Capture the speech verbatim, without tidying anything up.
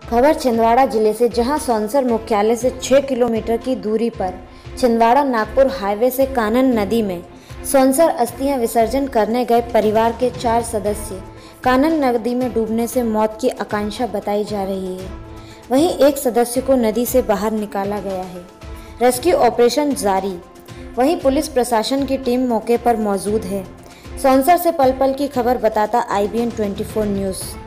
खबर छिंदवाड़ा जिले से, जहां सौंसर मुख्यालय से छह किलोमीटर की दूरी पर छिंदवाड़ा नागपुर हाईवे से कानन नदी में सौंसर अस्थियां विसर्जन करने गए परिवार के चार सदस्य कानन नदी में डूबने से मौत की आशंका बताई जा रही है। वहीं एक सदस्य को नदी से बाहर निकाला गया है। रेस्क्यू ऑपरेशन जारी। वहीं पुलिस प्रशासन की टीम मौके पर मौजूद है। सौंसर से पल पल की खबर बताता आई बी एन चौबीस न्यूज़।